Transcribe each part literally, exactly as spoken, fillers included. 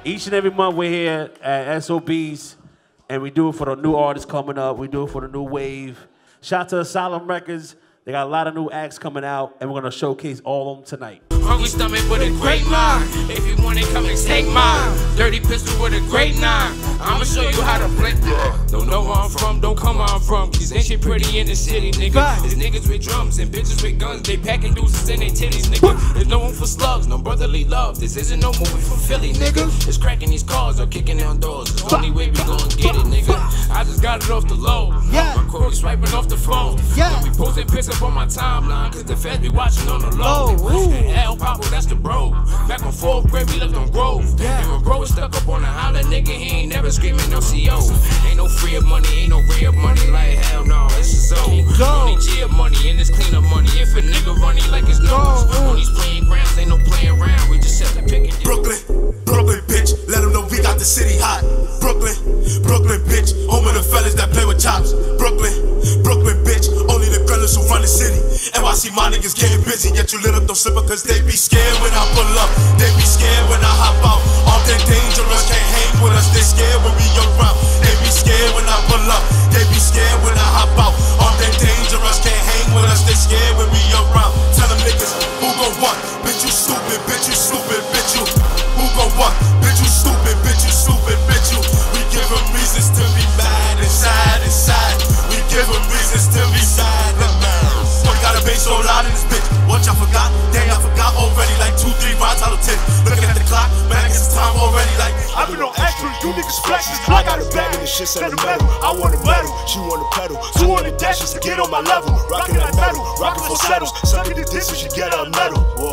Each and every month we're here at S O B's, and we do it for the new artists coming up. We do it for the new wave. Shout out to Asylum Records. They got a lot of new acts coming out, and we're gonna showcase all of them tonight. Hungry stomach with a great mind. If you want it, come and take mine. Dirty pistol with a great nine. I'ma show you how to flip. Don't know where I'm from, don't come where I'm from. Cause ain't shit pretty in the city, nigga. There's niggas with drums and bitches with guns. They packing deuces in their titties, nigga. There's no one for slugs, no brotherly love. This isn't no movie from Philly, nigga. It's cracking these cars or kicking down doors. It's the only way we gon' get it, nigga. I just got it off the low. My crew swiping off the phone. Don't be posting pics up on my timeline. Cause the feds be watching on the low. And El Papa, that's the bro. Back on fourth grade, we lived on Grove. And when bro was stuck up on the holler, nigga, he ain't never screaming no C O. Ain't no free of money, ain't no real money. Like hell no, it's just so. Only G of money and it's clean up money. If a nigga running like his nose. On these playing grounds, ain't no playing around. We just have to pick it. Brooklyn, Brooklyn, bitch. Let them know we got the city hot. Brooklyn, Brooklyn, bitch. Home of the fellas that play with chops. Brooklyn, Brooklyn, bitch. Only the fellas who run the city. N Y C my niggas getting busy. Yet you lit up those slipper cause they be scared when I pull up. They be scared when I hop out. All that dangerous can't hang with us. They scared when we around. They be scared when I pull up. They be scared when I hop out. All that dangerous can't hang with us. They scared when we around. Tell them niggas who gon' what? Bitch you stupid, bitch you stupid, bitch you. Who gon' what? Bitch you stupid, bitch you stupid, bitch you. We give them reasons to be mad inside, inside. We give them reasons to be sad. Boy, got a bass so loud in this bitch. What y'all forgot? Dang, I forgot already. Like two, three rounds out of ten. Looking at the clock, man, I guess it's time already. Like I've been on extra, you niggas flexing. I got a bag of this shit set a metal. I want a medal, she want a pedal. two hundred dashes to get on my level. Rockin' like metal, rockin' for settles. Suckin' the dick so she get a medal. Whoa.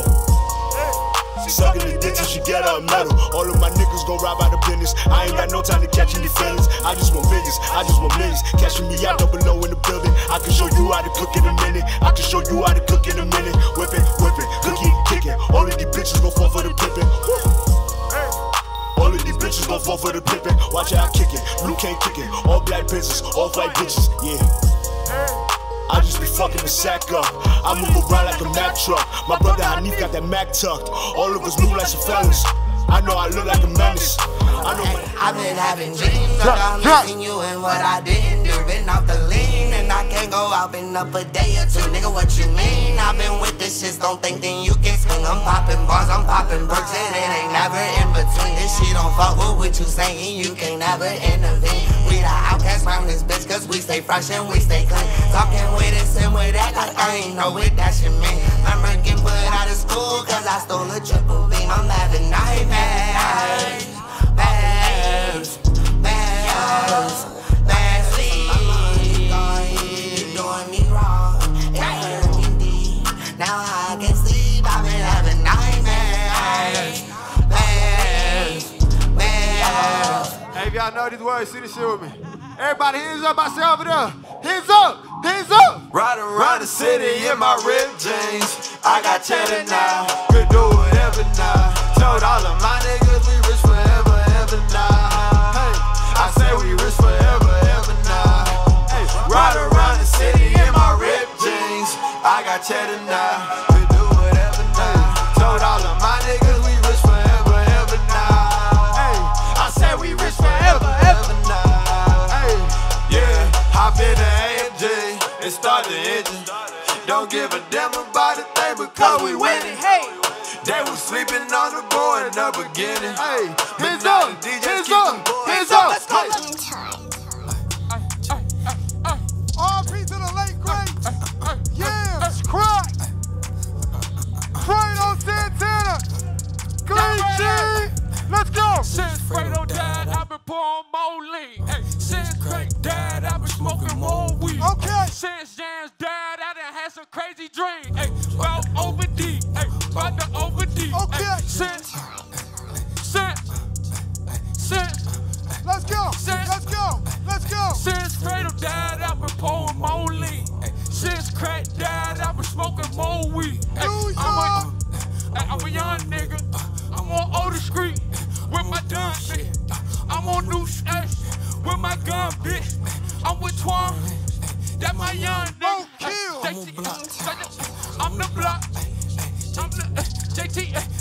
Suckin' the dick so she get a medal. All of my niggas gon' rob out of business. I ain't got no time to catch any feelings. I just want millions, I just want millions. Catching me out double low in the building. I can show you how to cook in a minute. I can show you how to cook in a minute. Whip it, whip it, cookie, kickin'. All of these bitches gon' fall for the pippin'. All of these bitches gon' fall for the pippin'. Watch how I kick it, Blue can't kick it. All black bitches, all white bitches, yeah. I just be fucking the sack up. I move around like a Mack truck. My brother Hanif got that Mac tucked. All of us move like some fellas. I know I look like a menace. I know my I've been having dreams about missing you and what I didn't do. Been off the lean and I can't go out in up a day or two. Nigga, what you mean? I've been with the shits, don't think then you can swing. I'm popping bars, I'm popping bricks, and it ain't never in between. This shit don't fuck with what you saying, you can't never intervene. We the outcasts from this bitch cause we stay fresh and we stay clean. Talking with this and with that like I ain't know what that shit mean. I'm getting put out of school cause I stole a triple beam. I'm having nightmares. Bears, bears, bears, please. Doing me wrong, it hurt me deep. Now I can sleep, I've been having nightmares. Bears, bears. Hey, if y'all know these words, see this shit with me. Everybody, hands up, I say over there. Hands up, hands up. Riding around the city in my ripped jeans. I got cheddar now, could do whatever now. Told all of my niggas we rich forever, ever now. Hey, I say we rich forever, ever now. Hey, ride around the city in my ripped jeans. I got cheddar now, could do whatever now. Told all of my niggas we rich forever, ever now. Hey, I say we rich forever, ever now. Hey, yeah, hop in the A M G and start the engine. Don't give a damn about a thing because we winning. Hey. They was sleeping on the board in the beginning. Hey, hands up, hands up, hands up. Let's go. R P to the late great. Yeah, crack. Fredo Santana. Clean G. Let's go. Since Fredo died, I've been pouring more lean. Hey, since Craig died, I've been smoking more weed. Okay. Since James died, I done had some crazy dreams. Hey, about over D. Hey, about the over D. Okay. Hey, since, since, since. Let's go. Since, Let's go. Let's go. Since Fredo died, I've been pouring more lean. Since Craig died, I've been smoking more weed. Hey, I'm, a, I'm a young nigga. I'm on older street with my gun, bitch. I'm on new stash with my gun, bitch. I'm with Twan. That my young nigga. Kill. I'm the block. I'm the J T.